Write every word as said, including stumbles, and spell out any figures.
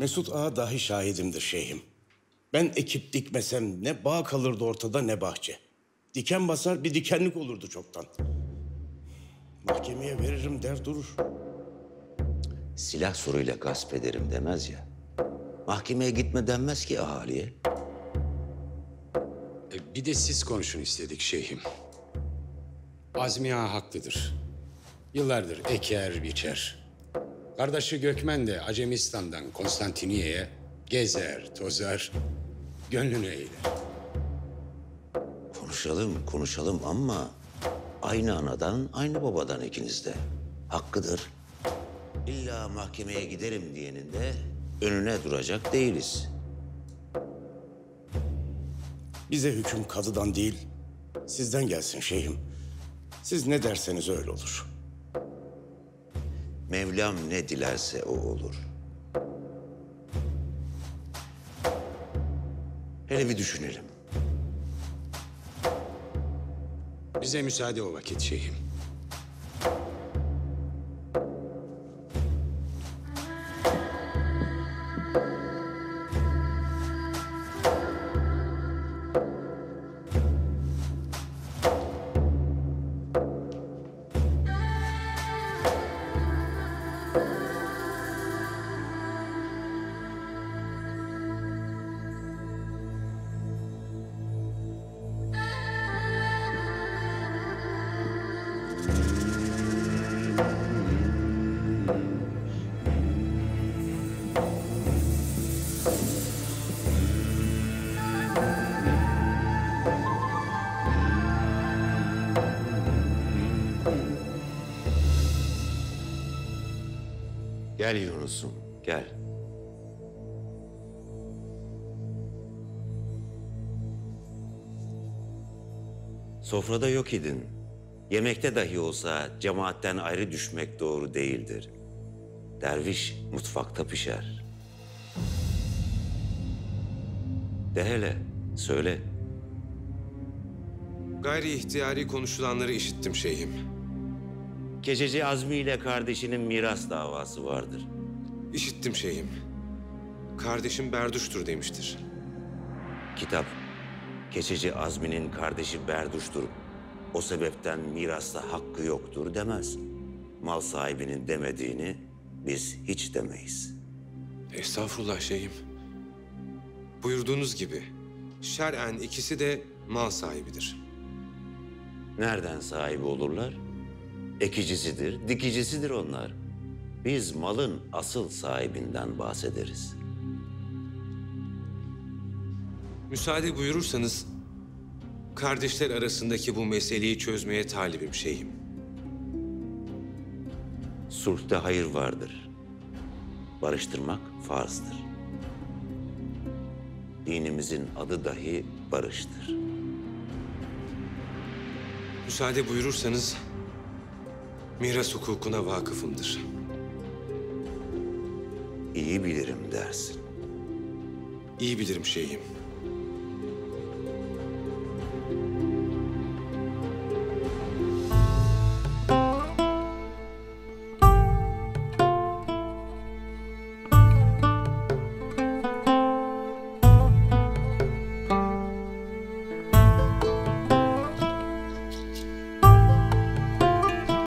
Mesut Ağa dahi şahidimdir şeyhim. Ben ekip dikmesem ne bağ kalırdı ortada ne bahçe. Diken basar bir dikenlik olurdu çoktan. Mahkemeye veririm der durur. Silah soruyla gasp ederim demez ya. Mahkemeye gitme denmez ki ahaliye. E, bir de siz konuşun istedik şeyhim. Azmi Ağa haklıdır. Yıllardır eker biçer. Kardeşi Gökmen de Acemistan'dan Konstantiniye'ye gezer, tozar, gönlünü eğler. Konuşalım, konuşalım ama aynı anadan, aynı babadan ikiniz de. Hakkıdır. İlla mahkemeye giderim diyenin de önüne duracak değiliz. Bize hüküm kadıdan değil, sizden gelsin şeyhim. Siz ne derseniz öyle olur. Mevlam ne dilerse o olur. Hele bir düşünelim. Bize müsaade o vakit şeyhim. Gel Yunus'um, gel. Sofrada yok idin. Yemekte dahi olsa cemaatten ayrı düşmek doğru değildir. Derviş mutfakta pişer. De hele, söyle. Gayri ihtiyari konuşulanları işittim şeyhim. Keçeci Azmi ile kardeşinin miras davası vardır. İşittim şeyhim. Kardeşim berduştur demiştir. Kitap, Keçeci Azmi'nin kardeşi berduştur. O sebepten mirasta hakkı yoktur demez. Mal sahibinin demediğini biz hiç demeyiz. Estağfurullah şeyhim. Buyurduğunuz gibi şer'en ikisi de mal sahibidir. Nereden sahibi olurlar? Ekicisidir, dikicisidir onlar. Biz malın asıl sahibinden bahsederiz. Müsaade buyurursanız kardeşler arasındaki bu meseleyi çözmeye talibim şeyhim. Sulh'ta hayır vardır. Barıştırmak farzdır. Dinimizin adı dahi barıştır. Müsaade buyurursanız miras hukukuna vakıfımdır. İyi bilirim dersin. İyi bilirim şeyhim.